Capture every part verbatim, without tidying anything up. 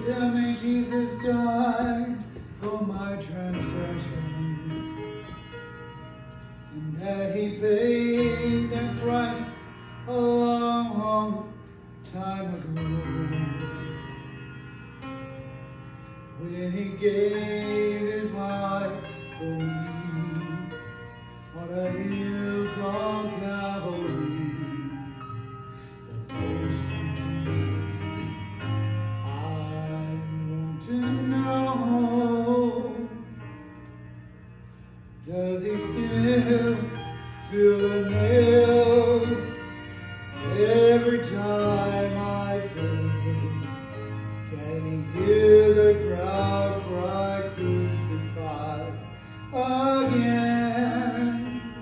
tell me Jesus died for my transgressions, and that he paid that price a long, long time ago, when he gave his life for me on a hill called Calvary. But there's something I want to know. Does he still feel the nails every time I fail? Can he hear the crowd cry, crucify again?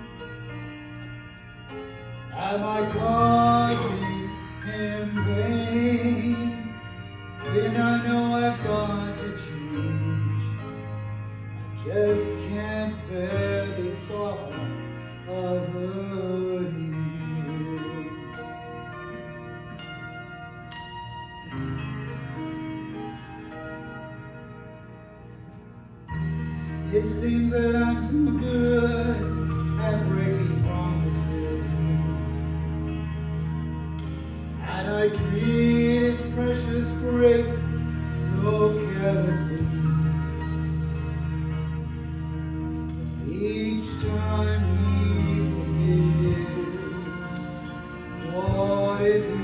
Am I causing him pain? Then I know I've got to change. I just can't bear the thought of hurting you. It seems that I'm so good at breaking promises, and I treat his precious grace so carelessly. But each time he forgives, what if he